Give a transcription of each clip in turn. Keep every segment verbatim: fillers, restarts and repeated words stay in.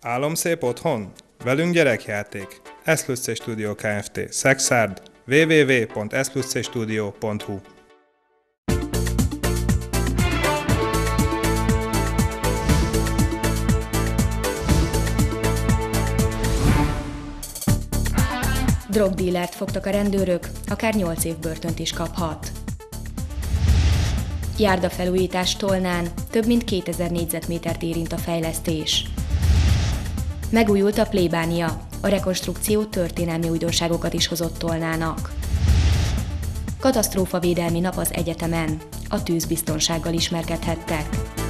Álomszép otthon? Velünk gyerekjáték. Eszlussé Studio Kft. Szexárd. double-u double-u double-u pont eszlusszestudio pont hu Drogdílert fogtak a rendőrök, akár nyolc év börtönt is kaphat. Járdafelújítás Tolnán, több mint kétezer négyzetmétert érint a fejlesztés. Megújult a plébánia, a rekonstrukció történelmi újdonságokat is hozott Tolnának. Katasztrófavédelmi nap az egyetemen, a tűzbiztonsággal ismerkedhettek.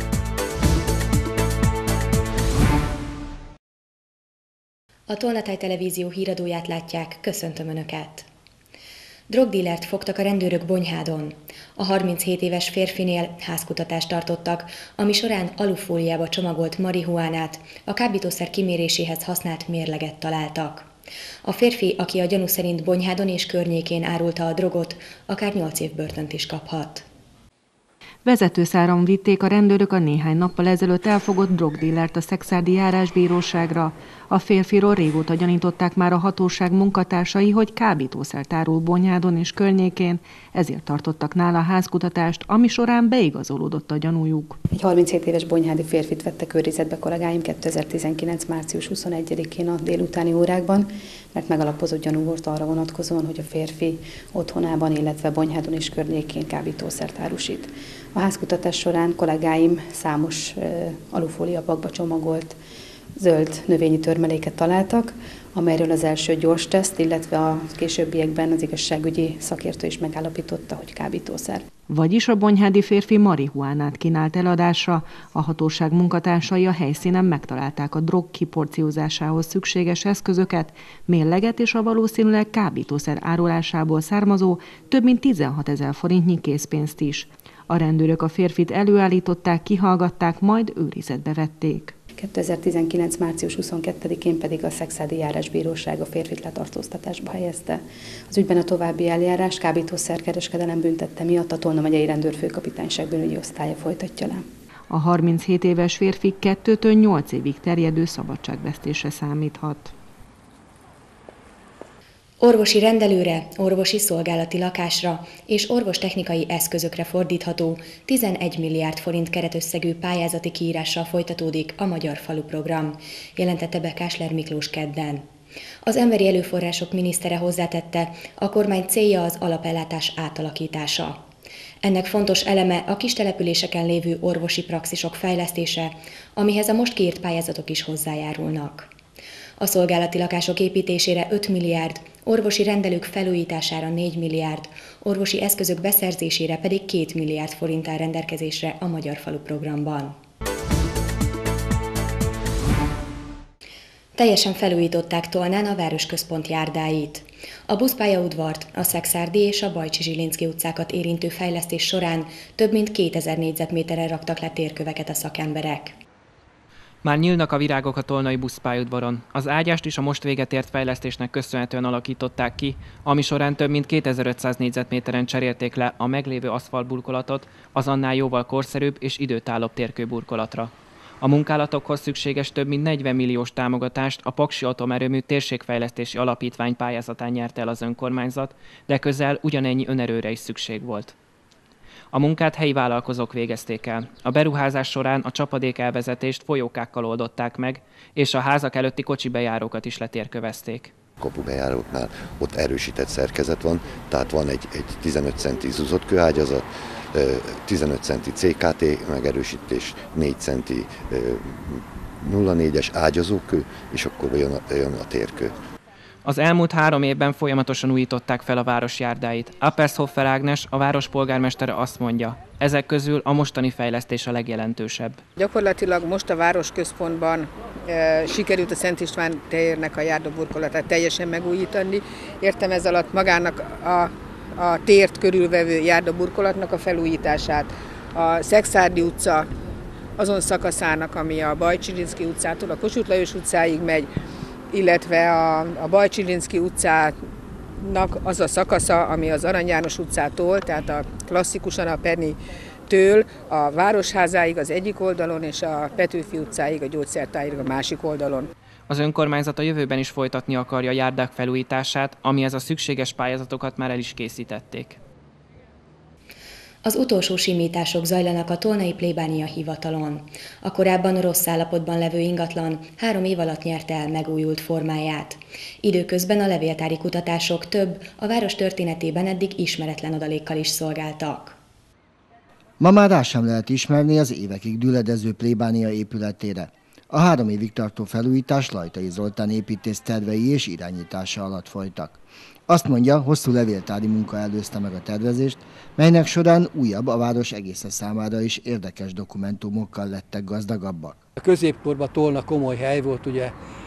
A Tolnatáj Televízió híradóját látják, köszöntöm Önöket! Drogdílert fogtak a rendőrök Bonyhádon. A harminchét éves férfinél házkutatást tartottak, ami során alufóliába csomagolt marihuánát, a kábítószer kiméréséhez használt mérleget találtak. A férfi, aki a gyanú szerint Bonyhádon és környékén árulta a drogot, akár nyolc év börtönt is kaphat. Vezetőszáron vitték a rendőrök a néhány nappal ezelőtt elfogott drogdílert a szexárdi járásbíróságra. A férfiról régóta gyanították már a hatóság munkatársai, hogy kábítószert árul Bonyhádon és környékén, ezért tartottak nála házkutatást, ami során beigazolódott a gyanújuk. Egy harminchét éves bonyhádi férfit vettek őrizetbe kollégáim kétezer-tizenkilenc. március huszonegyedikén a délutáni órákban, mert megalapozott gyanú volt arra vonatkozóan, hogy a férfi otthonában, illetve Bonyhádon és környékén kábítószert árusít. A házkutatás során kollégáim számos uh, alufóliapakba csomagolt zöld növényi törmeléket találtak, amelyről az első gyors teszt, illetve a későbbiekben az igazságügyi szakértő is megállapította, hogy kábítószer. Vagyis a bonyhádi férfi marihuánát kínált eladásra. A hatóság munkatársai a helyszínen megtalálták a drog kiporciózásához szükséges eszközöket, mérleget és a valószínűleg kábítószer árulásából származó több mint tizenhatezer forintnyi készpénzt is. A rendőrök a férfit előállították, kihallgatták, majd őrizetbe vették. kétezer-tizenkilenc. március huszonkettedikén pedig a szexárdi járásbíróság a férfit letartóztatásba helyezte. Az ügyben a további eljárás kábítószerkereskedelem büntette miatt a Tolna megyei rendőrfőkapitányság bűnügyi osztálya folytatja le. A harminchét éves férfi kettőtől nyolc évig terjedő szabadságvesztésre számíthat. Orvosi rendelőre, orvosi szolgálati lakásra és orvostechnikai eszközökre fordítható tizenegy milliárd forint keretösszegű pályázati kiírással folytatódik a Magyar Falu Program, jelentette be Kásler Miklós kedden. Az emberi erőforrások minisztere hozzátette, a kormány célja az alapellátás átalakítása. Ennek fontos eleme a kis településeken lévő orvosi praxisok fejlesztése, amihez a most kiírt pályázatok is hozzájárulnak. A szolgálati lakások építésére öt milliárd, orvosi rendelők felújítására négy milliárd, orvosi eszközök beszerzésére pedig két milliárd forint áll rendelkezésre a Magyar Falu Programban. Teljesen felújították Tolnán a városközpont járdáit. A buszpályaudvart, a Szexárdi és a Bajcsy-Zsilinszky utcákat érintő fejlesztés során több mint kétezer négyzetméterre raktak le térköveket a szakemberek. Már nyílnak a virágok a tolnai buszpályaudvaron. Az ágyást is a most véget ért fejlesztésnek köszönhetően alakították ki, ami során több mint kétezer-ötszáz négyzetméteren cserélték le a meglévő aszfaltburkolatot az annál jóval korszerűbb és időtállóbb térkőburkolatra. A munkálatokhoz szükséges több mint negyven milliós támogatást a Paksi Atomerőmű Térségfejlesztési Alapítvány pályázatán nyerte el az önkormányzat, de közel ugyanennyi önerőre is szükség volt. A munkát helyi vállalkozók végezték el. A beruházás során a csapadék elvezetést folyókákkal oldották meg, és a házak előtti kocsibejárókat is letérkövezték. Kapubejáróknál ott erősített szerkezet van, tehát van egy, egy tizenöt centi zúzott kőágyazat, tizenöt centi cé ká té megerősítés, négy centi nulla négyes ágyazókő, és akkor jön a, jön a térkő. Az elmúlt három évben folyamatosan újították fel a város járdáit. Appershoffer Ágnes, a város polgármestere azt mondja, ezek közül a mostani fejlesztés a legjelentősebb. Gyakorlatilag most a városközpontban e, sikerült a Szent István térnek a járdaburkolatát teljesen megújítani. Értem ez alatt magának a, a tért körülvevő járdaburkolatnak a felújítását. A Szexárdi utca azon szakaszának, ami a Bajcsy-Zsilinszky utcától a Kossuth Lajos utcáig megy, illetve a, a Bajcsy-Zsilinszky utcának az a szakasza, ami az Arany János utcától, tehát a klasszikusan a Perni től a Városházáig az egyik oldalon, és a Petőfi utcáig, a Gyógyszertárig a másik oldalon. Az önkormányzat a jövőben is folytatni akarja a járdák felújítását, amihez a szükséges pályázatokat már el is készítették. Az utolsó simítások zajlanak a Tolnai plébánia hivatalon. A korábban rossz állapotban levő ingatlan három év alatt nyerte el megújult formáját. Időközben a levéltári kutatások több, a város történetében eddig ismeretlen adalékkal is szolgáltak. Ma már rá sem lehet ismerni az évekig düledező plébánia épületére. A három évig tartó felújítás Lajtai Zoltán építész tervei és irányítása alatt folytak. Azt mondja, hosszú levéltári munka előzte meg a tervezést, melynek során újabb, a város egészen számára is érdekes dokumentumokkal lettek gazdagabbak. A középkorban Tolna komoly hely volt, ugye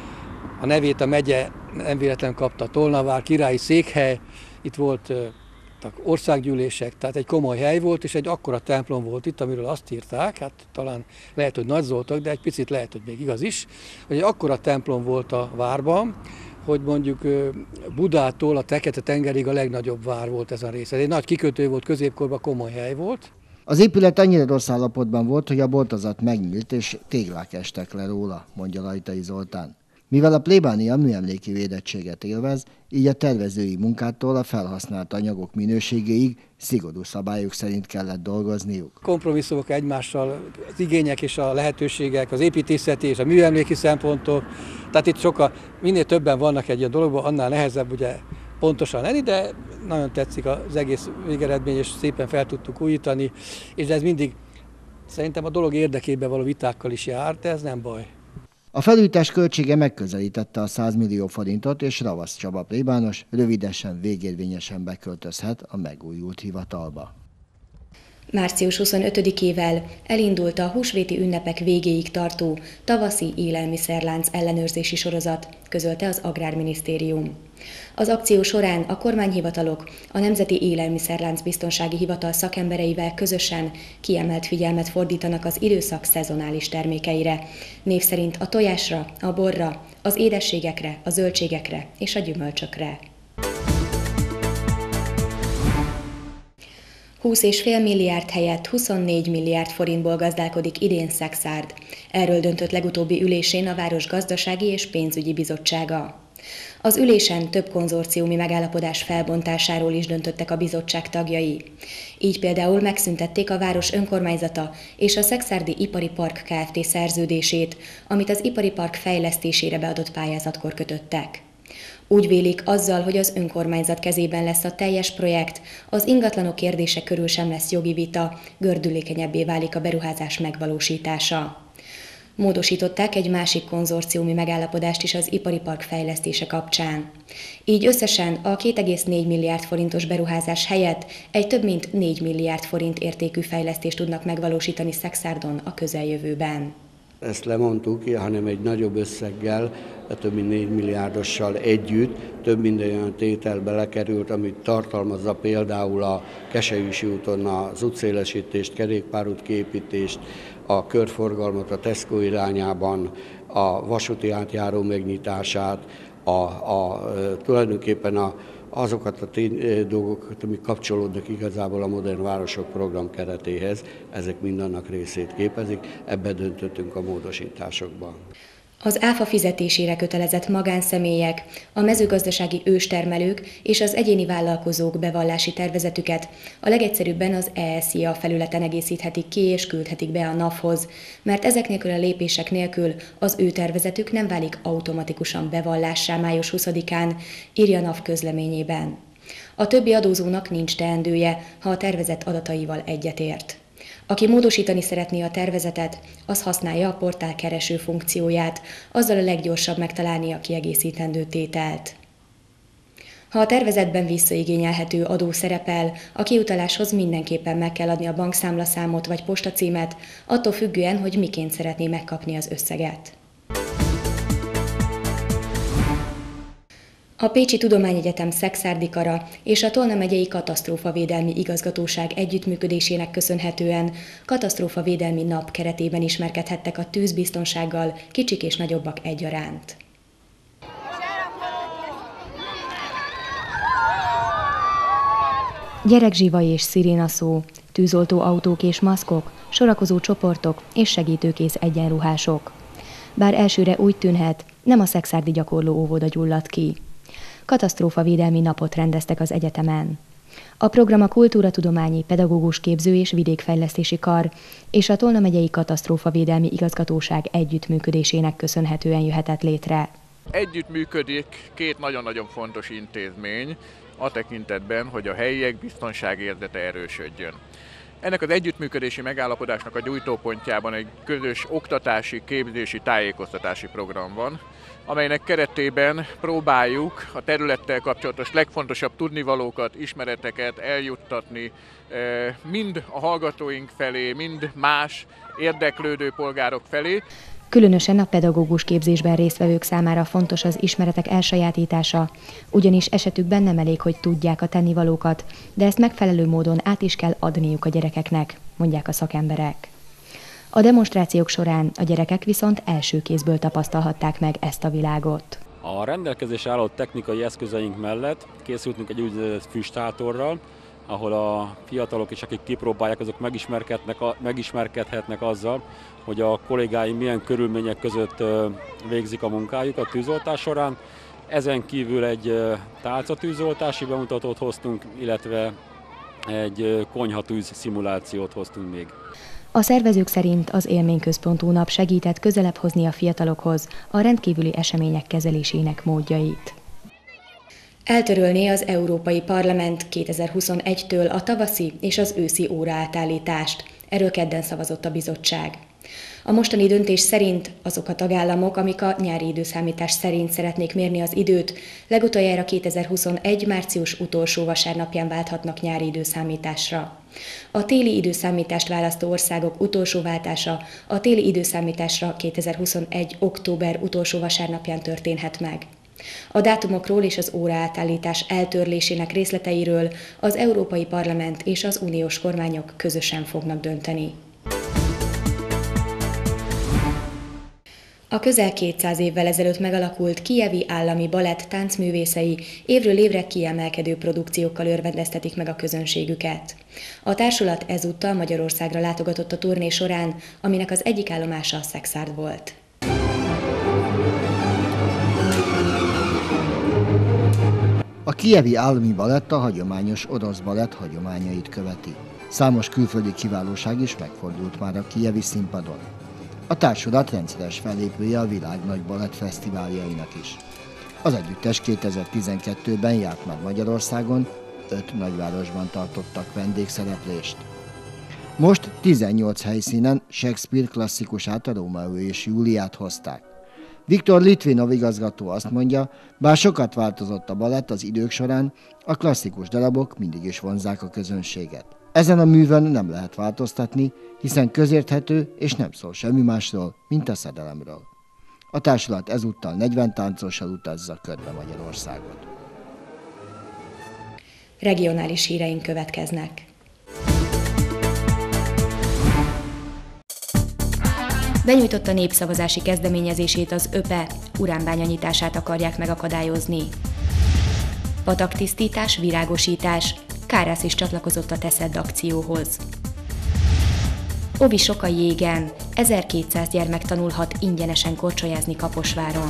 a nevét a megye nem véletlenül kapta, Tolnavár, királyi székhely, itt volt országgyűlések, tehát egy komoly hely volt, és egy akkora templom volt itt, amiről azt írták, hát talán lehet, hogy nagyzoltak, de egy picit lehet, hogy még igaz is, hogy egy akkora templom volt a várban, hogy mondjuk Budától a Fekete-tengerig a legnagyobb vár volt ez a rész. Ez egy nagy kikötő volt, középkorban komoly hely volt. Az épület annyira rossz állapotban volt, hogy a boltozat megnyílt, és téglák estek le róla, mondja Lajtai Zoltán. Mivel a plébánia műemléki védettséget élvez, így a tervezői munkától a felhasznált anyagok minőségéig szigorú szabályok szerint kellett dolgozniuk. Kompromisszumok egymással, az igények és a lehetőségek, az építészeti és a műemléki szempontok. Tehát itt sokkal, minél többen vannak egy ilyen dologban, annál nehezebb ugye pontosan lenni, de nagyon tetszik az egész végeredmény, és szépen fel tudtuk újítani, és ez mindig szerintem a dolog érdekében való vitákkal is jár, de ez nem baj. A felújítás költsége megközelítette a száz millió forintot, és Ravasz Csaba plébános rövidesen, végérvényesen beköltözhet a megújult hivatalba. március huszonötödikével elindult a húsvéti ünnepek végéig tartó tavaszi élelmiszerlánc ellenőrzési sorozat, közölte az Agrárminisztérium. Az akció során a kormányhivatalok a Nemzeti Élelmiszerlánc Biztonsági Hivatal szakembereivel közösen kiemelt figyelmet fordítanak az időszak szezonális termékeire, név szerint a tojásra, a borra, az édességekre, a zöldségekre és a gyümölcsökre. húsz egész öt milliárd helyett huszonnégy milliárd forintból gazdálkodik idén Szekszárd. Erről döntött legutóbbi ülésén a Város Gazdasági és Pénzügyi Bizottsága. Az ülésen több konzorciumi megállapodás felbontásáról is döntöttek a bizottság tagjai. Így például megszüntették a város önkormányzata és a Szekszárdi Ipari Park Kft. Szerződését, amit az ipari park fejlesztésére beadott pályázatkor kötöttek. Úgy vélik, azzal, hogy az önkormányzat kezében lesz a teljes projekt, az ingatlanok kérdése körül sem lesz jogi vita, gördülékenyebbé válik a beruházás megvalósítása. Módosították egy másik konzorciumi megállapodást is az ipari park fejlesztése kapcsán. Így összesen a két egész négy milliárd forintos beruházás helyett egy több mint négy milliárd forint értékű fejlesztést tudnak megvalósítani Szekszárdon a közeljövőben. Ezt lemondtuk, hanem egy nagyobb összeggel, több mint négy milliárdossal együtt, több minden olyan tétel belekerült, amit tartalmazza például a Keszelyüsi úton az útszélesítést, kerékpárút kiépítést, a körforgalmat a Tesco irányában, a vasúti átjáró megnyitását, a, a, tulajdonképpen a, azokat a tény, dolgokat, amik kapcsolódnak igazából a Modern Városok program keretéhez, ezek mindannak részét képezik, ebbe döntöttünk a módosításokban. Az áfa fizetésére kötelezett magánszemélyek, a mezőgazdasági őstermelők és az egyéni vállalkozók bevallási tervezetüket a legegyszerűbben az E S I A felületen egészíthetik ki és küldhetik be a N A V-hoz, mert ezek nélkül a lépések nélkül az ő tervezetük nem válik automatikusan bevallássá május huszadikán, írja N A V közleményében. A többi adózónak nincs teendője, ha a tervezet adataival egyetért. Aki módosítani szeretné a tervezetet, az használja a portál kereső funkcióját, azzal a leggyorsabb megtalálni a kiegészítendő tételt. Ha a tervezetben visszaigényelhető adó szerepel, a kiutaláshoz mindenképpen meg kell adni a bankszámlaszámot vagy postacímet, attól függően, hogy miként szeretné megkapni az összeget. A Pécsi Tudományegyetem Szekszárdi Kara és a Tolna megyei Katasztrófavédelmi Igazgatóság együttműködésének köszönhetően katasztrófavédelmi nap keretében ismerkedhettek a tűzbiztonsággal kicsik és nagyobbak egyaránt. Gyerekzsivaj és szirénaszó, tűzoltó autók és maszkok, sorakozó csoportok és segítőkész egyenruhások. Bár elsőre úgy tűnhet, nem a szekszárdi gyakorló óvoda gyulladt ki. Katasztrófavédelmi napot rendeztek az egyetemen. A program a Kultúratudományi, Pedagógus Képző és Vidékfejlesztési Kar és a Tolna megyei Katasztrófavédelmi Igazgatóság együttműködésének köszönhetően jöhetett létre. Együttműködik két nagyon-nagyon fontos intézmény a tekintetben, hogy a helyiek biztonságérzete erősödjön. Ennek az együttműködési megállapodásnak a gyújtópontjában egy közös oktatási, képzési, tájékoztatási program van, amelynek keretében próbáljuk a területtel kapcsolatos legfontosabb tudnivalókat, ismereteket eljuttatni mind a hallgatóink felé, mind más érdeklődő polgárok felé. Különösen a pedagógus képzésben résztvevők számára fontos az ismeretek elsajátítása, ugyanis esetükben nem elég, hogy tudják a tennivalókat, de ezt megfelelő módon át is kell adniuk a gyerekeknek, mondják a szakemberek. A demonstrációk során a gyerekek viszont első kézből tapasztalhatták meg ezt a világot. A rendelkezésre álló technikai eszközeink mellett készültünk egy úgynevezett füsttátorral, ahol a fiatalok is, akik kipróbálják, azok megismerkednek, megismerkedhetnek azzal, hogy a kollégáim milyen körülmények között végzik a munkájukat tűzoltás során. Ezen kívül egy tálcatűzoltási bemutatót hoztunk, illetve egy konyhatűz szimulációt hoztunk még. A szervezők szerint az élményközpontú nap segített közelebb hozni a fiatalokhoz a rendkívüli események kezelésének módjait. Eltörölné az Európai Parlament kétezer-huszonegytől a tavaszi és az őszi óraátállítást. Erről kedden szavazott a bizottság. A mostani döntés szerint azok a tagállamok, amik a nyári időszámítás szerint szeretnék mérni az időt, legutoljára kétezer-huszonegy március utolsó vasárnapján válthatnak nyári időszámításra. A téli időszámítást választó országok utolsó váltása a téli időszámításra kétezer-huszonegy október utolsó vasárnapján történhet meg. A dátumokról és az óraátállítás eltörlésének részleteiről az Európai Parlament és az uniós kormányok közösen fognak dönteni. A közel kétszáz évvel ezelőtt megalakult Kijevi Állami Balett táncművészei évről évre kiemelkedő produkciókkal örvendeztetik meg a közönségüket. A társulat ezúttal Magyarországra látogatott a turné során, aminek az egyik állomása Szekszárd volt. A Kijevi Állami Balett a hagyományos orosz balett hagyományait követi. Számos külföldi kiválóság is megfordult már a kijevi színpadon. A társulat rendszeres fellépője a világ nagy balett fesztiváljainak is. Az együttes kétezer-tizenkettőben járt már Magyarországon, öt nagyvárosban tartottak vendégszereplést. Most tizennyolc helyszínen Shakespeare klasszikusát, a Rómeó és Júliát hozták. Viktor Litvinov igazgató azt mondja, bár sokat változott a balett az idők során, a klasszikus darabok mindig is vonzzák a közönséget. Ezen a művön nem lehet változtatni, hiszen közérthető és nem szól semmi másról, mint a szerelemről. A társulat ezúttal negyven táncossal utazza körbe Magyarországot. Regionális híreink következnek. Benyújtotta népszavazási kezdeményezését az ÖPE, uránbánya nyitását akarják megakadályozni. Pataktisztítás, virágosítás, Kárász is csatlakozott a Teszed akcióhoz. Ovi Sokai jégen, ezerkétszáz gyermek tanulhat ingyenesen korcsolyázni Kaposváron.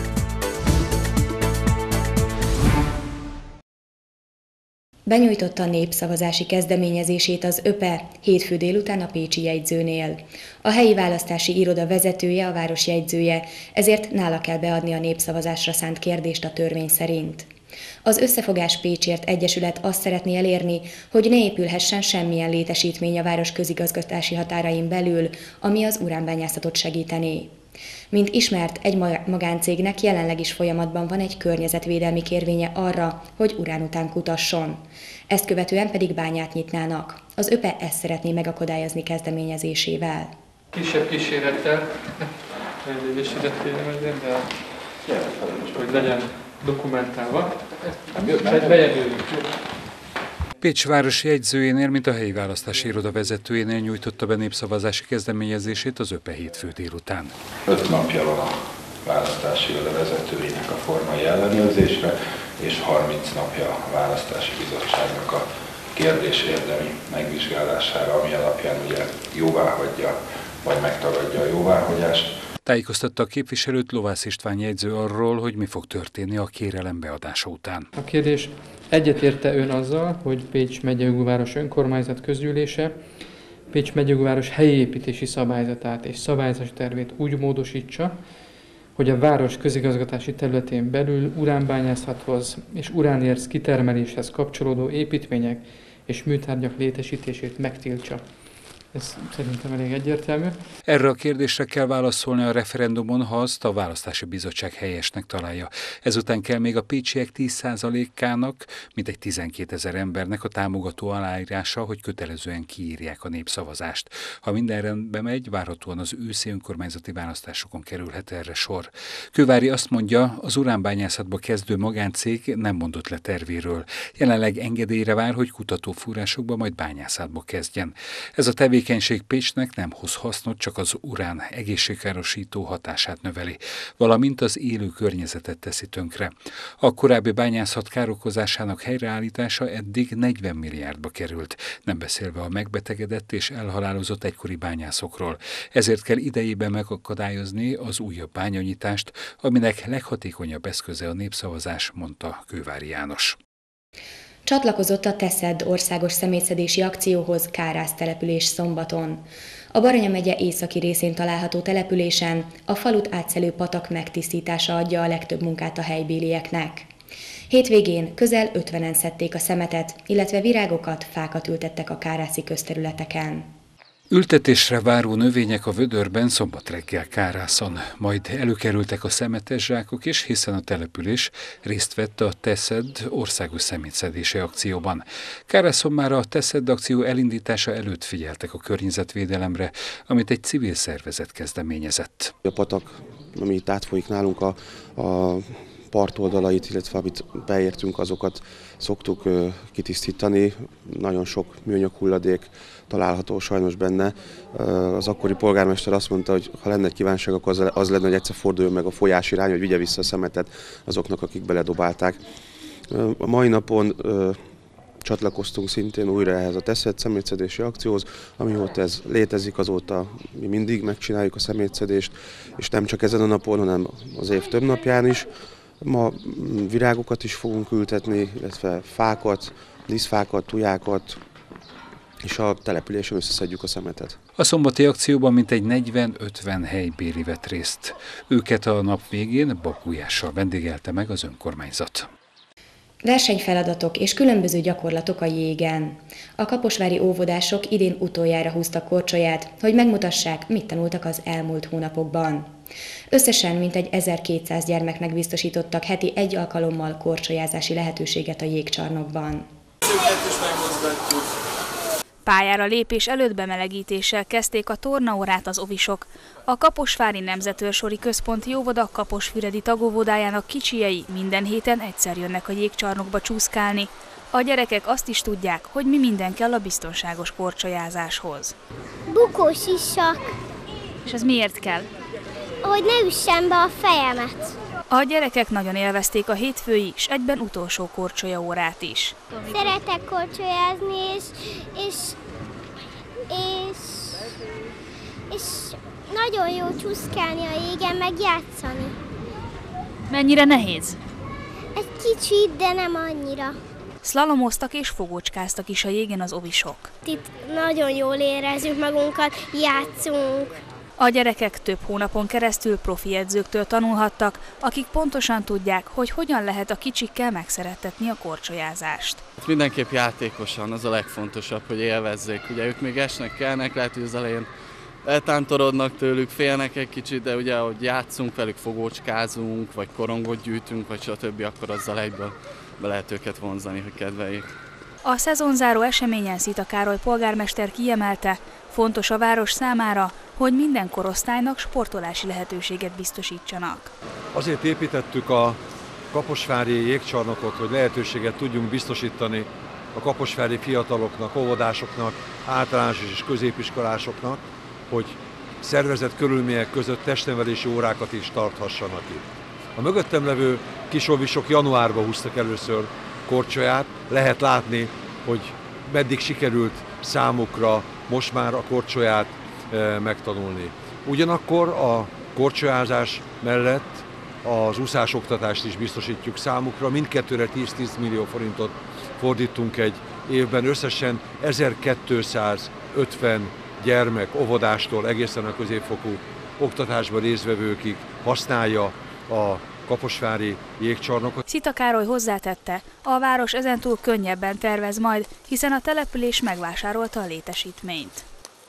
Benyújtotta a népszavazási kezdeményezését az ÖPE hétfő délután a pécsi jegyzőnél. A helyi választási iroda vezetője, a város jegyzője, ezért nála kell beadni a népszavazásra szánt kérdést a törvény szerint. Az Összefogás Pécsért Egyesület azt szeretné elérni, hogy ne épülhessen semmilyen létesítmény a város közigazgatási határain belül, ami az uránbányászatot segítené. Mint ismert, egy magáncégnek jelenleg is folyamatban van egy környezetvédelmi kérvénye arra, hogy urán után kutasson. Ezt követően pedig bányát nyitnának. Az ÖPE ezt szeretné megakadályozni kezdeményezésével. Kisebb kísérettel, rendőrséget kérem, de hogy legyen dokumentálva. Pécs városi jegyzőjénél, mint a helyi választási iroda vezetőjénél nyújtotta be népszavazási kezdeményezését az ÖPE hétfő délután. Öt napja van a választási iroda vezetőjének a formai ellenőrzésre, és harminc napja a választási bizottságnak a kérdés érdemi megvizsgálására, ami alapján ugye jóváhagyja, vagy megtagadja a jóváhagyást. Tájékoztatta a képviselőt Lovász István jegyző arról, hogy mi fog történni a kérelem beadása után. A kérdés: egyetérte ön azzal, hogy Pécs megyei önkormányzat közgyűlése Pécs megyei helyi építési szabályzatát és szabályzási tervét úgy módosítsa, hogy a város közigazgatási területén belül uránbányászathoz és uránérc kitermeléshez kapcsolódó építmények és műtárgyak létesítését megtiltsa. Ez szerintem elég egyértelmű. Erre a kérdésre kell válaszolni a referendumon, ha azt a választási bizottság helyesnek találja. Ezután kell még a pécsiek tíz százalékának, mintegy tizenkétezer embernek a támogató aláírása, hogy kötelezően kiírják a népszavazást. Ha minden rendbe megy, várhatóan az őszi önkormányzati választásokon kerülhet erre sor. Kővári azt mondja, az uránbányászatba kezdő magáncég nem mondott le tervéről. Jelenleg engedélyre vár, hogy kutatófúrásokba, majd bányászatba kezdjen. Ez a tevékenység tevékenység Pécsnek nem hoz hasznot, csak az urán egészségkárosító hatását növeli, valamint az élő környezetet teszi tönkre. A korábbi bányászat károkozásának helyreállítása eddig negyven milliárdba került, nem beszélve a megbetegedett és elhalálozott egykori bányászokról. Ezért kell idejében megakadályozni az újabb bányanyítást, aminek leghatékonyabb eszköze a népszavazás, mondta Kővári János. Csatlakozott a Teszed országos szemétszedési akcióhoz Kárász település szombaton. A Baranya megye északi részén található településen a falut átszelő patak megtisztítása adja a legtöbb munkát a helybélieknek. Hétvégén közel ötvenen szedték a szemetet, illetve virágokat, fákat ültettek a kárászi közterületeken. Ültetésre váró növények a vödörben szombat reggel Kárászon, majd előkerültek a szemetes zsákok is, hiszen a település részt vett a Teszed országos szemétszedési akcióban. Kárászon már a Teszed akció elindítása előtt figyeltek a környezetvédelemre, amit egy civil szervezet kezdeményezett. A patak, ami itt átfolyik nálunk, a, a partoldalait, illetve amit beértünk, azokat szoktuk kitisztítani. Nagyon sok műanyag hulladék található sajnos benne. Az akkori polgármester azt mondta, hogy ha lenne egy kívánság, akkor az lenne, hogy egyszer forduljon meg a folyás irány, hogy vigye vissza a szemetet azoknak, akik beledobálták. A mai napon csatlakoztunk szintén újra ehhez a Teszed szemétszedési akcióhoz, amióta ez létezik, azóta mi mindig megcsináljuk a szemétszedést, és nem csak ezen a napon, hanem az év több napján is. Ma virágokat is fogunk ültetni, illetve fákat, lisztfákat, tujákat, és a településen összeszedjük a szemetet. A szombati akcióban mintegy negyven-ötven helybéli vett részt. Őket a nap végén bakújással vendégelte meg az önkormányzat. Versenyfeladatok és különböző gyakorlatok a jégen. A kaposvári óvodások idén utoljára húztak korcsolyát, hogy megmutassák, mit tanultak az elmúlt hónapokban. Összesen mintegy ezerkétszáz gyermeknek biztosítottak heti egy alkalommal korcsolyázási lehetőséget a jégcsarnokban. Pályára lépés előtt bemelegítéssel kezdték a tornaórát az ovisok. A Kaposvári Nemzetőrsori Központi Óvoda Kaposfüredi tagóvodájának kicsiei minden héten egyszer jönnek a jégcsarnokba csúszkálni. A gyerekek azt is tudják, hogy mi minden kell a biztonságos korcsolyázáshoz. Bukós isak. És ez miért kell? Hogy ne üssem be a fejemet. A gyerekek nagyon élvezték a hétfői és egyben utolsó korcsolyaórát is. Szeretek korcsolyázni, és, és, és, és nagyon jó csúszkálni a jégen, meg játszani. Mennyire nehéz? Egy kicsit, de nem annyira. Szlalomoztak és fogócskáztak is a jégen az ovisok. Itt nagyon jól érezzük magunkat, játszunk. A gyerekek több hónapon keresztül profi edzőktől tanulhattak, akik pontosan tudják, hogy hogyan lehet a kicsikkel megszerettetni a korcsolyázást. Mindenképp játékosan, az a legfontosabb, hogy élvezzék. Ugye ők még esnek, kelnek, lehet, hogy az elején eltántorodnak tőlük, félnek egy kicsit, de ugye, ahogy játszunk velük, fogócskázunk, vagy korongot gyűjtünk, vagy stb., akkor azzal egyből be lehet őket vonzani, hogy kedveljék. A szezonzáró eseményen Szita Károly polgármester kiemelte, fontos a város számára, hogy minden korosztálynak sportolási lehetőséget biztosítsanak. Azért építettük a kaposvári jégcsarnokot, hogy lehetőséget tudjunk biztosítani a kaposvári fiataloknak, óvodásoknak, általános és középiskolásoknak, hogy szervezett körülmények között testnevelési órákat is tarthassanak itt. A mögöttem levő kisovisok januárban húztak először korcsolyát, lehet látni, hogy meddig sikerült számukra most már a korcsolyát megtanulni. Ugyanakkor a korcsolyázás mellett az úszásoktatást is biztosítjuk számukra. Mindkettőre tíz-tíz millió forintot fordítunk egy évben. Összesen ezerkétszázötven gyermek óvodástól egészen a középfokú oktatásban résztvevőkig használja a kaposvári jégcsarnokot. Szita Károly hozzátette, a város ezentúl könnyebben tervez majd, hiszen a település megvásárolta a létesítményt.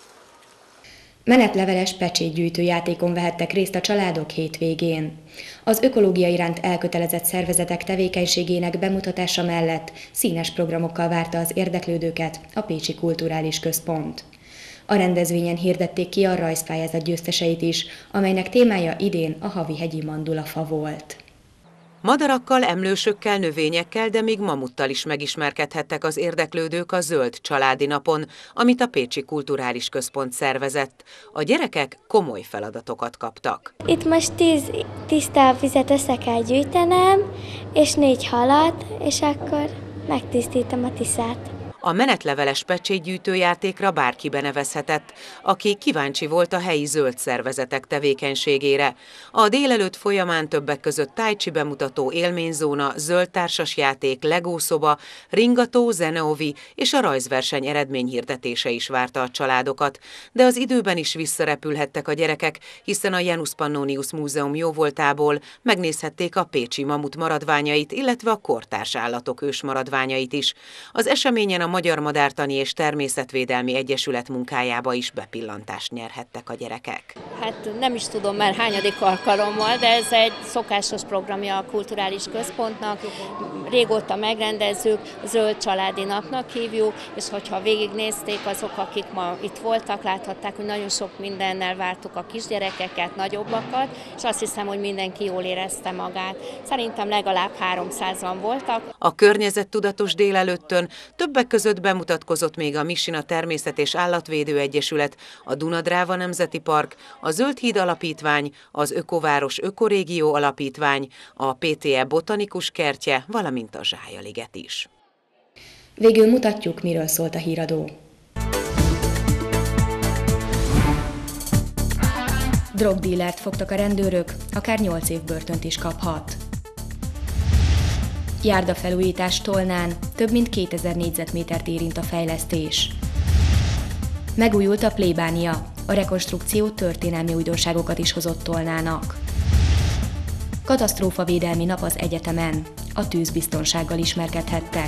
Menetleveles pecsétgyűjtő játékon vehettek részt a családok hétvégén. Az ökológia iránt elkötelezett szervezetek tevékenységének bemutatása mellett színes programokkal várta az érdeklődőket a Pécsi Kulturális Központ. A rendezvényen hirdették ki a rajzpályázat győzteseit is, amelynek témája idén a Havi-hegyi mandulafa volt. Madarakkal, emlősökkel, növényekkel, de még mamuttal is megismerkedhettek az érdeklődők a Zöld Családi Napon, amit a Pécsi Kulturális Központ szervezett. A gyerekek komoly feladatokat kaptak. Itt most tíz tisztávizet össze kell gyűjtenem, és négy halat, és akkor megtisztítom a Tiszát. A menetleveles pecsétgyűjtőjátékra bárki benevezhetett, aki kíváncsi volt a helyi zöld szervezetek tevékenységére. A délelőtt folyamán többek között tájcsi bemutató, élményzóna, zöld társasjáték, legószoba, ringató, zeneovi és a rajzverseny eredményhirdetése is várta a családokat. De az időben is visszarepülhettek a gyerekek, hiszen a Janus Pannonius Múzeum jóvoltából megnézhették a pécsi mamut maradványait, illetve a kortárs állatok ősmaradványait is. Az eseményen a Magyar Madártani és Természetvédelmi Egyesület munkájába is bepillantást nyerhettek a gyerekek. Hát nem is tudom már hányadik alkalommal, de ez egy szokásos programja a Kulturális Központnak. Régóta megrendezzük, Zöld Családi Napnak hívjuk, és hogyha végignézték azok, akik ma itt voltak, láthatták, hogy nagyon sok mindennel vártuk a kisgyerekeket, nagyobbakat, és azt hiszem, hogy mindenki jól érezte magát. Szerintem legalább háromszázan voltak. A környezettudatos délelőttön többek között bemutatkozott még a Misina Természet- és Állatvédő Egyesület, a Dunadráva Nemzeti Park, a Zöld Híd Alapítvány, az Ökováros Ökorégió Alapítvány, a pé té é Botanikus Kertje, valamint a Zsályaliget is. Végül mutatjuk, miről szólt a híradó. Drogdílert fogtak a rendőrök, akár nyolc év börtönt is kaphat. Járdafelújítás Tolnán, több mint kétezer négyzetmétert érint a fejlesztés. Megújult a plébánia, a rekonstrukció történelmi újdonságokat is hozott Tolnának. Katasztrófavédelmi nap az egyetemen, a tűzbiztonsággal ismerkedhettek.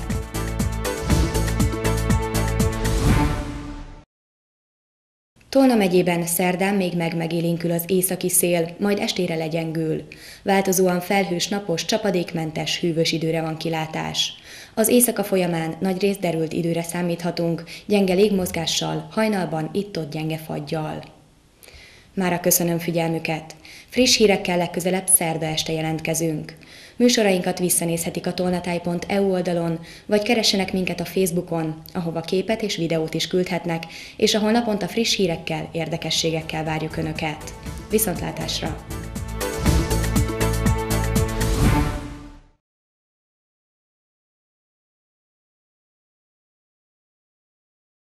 Tolna megyében szerdán még megmegélénkül az északi szél, majd estére legyengül. Változóan felhős, napos, csapadékmentes, hűvös időre van kilátás. Az éjszaka folyamán nagyrészt derült időre számíthatunk, gyenge légmozgással, hajnalban itt-ott gyenge faggyal. Mára köszönöm figyelmüket! Friss hírekkel legközelebb szerda este jelentkezünk. Műsorainkat visszanézhetik a tolnatáj pont e u oldalon, vagy keressenek minket a Facebookon, ahova képet és videót is küldhetnek, és ahol naponta friss hírekkel, érdekességekkel várjuk Önöket. Viszontlátásra!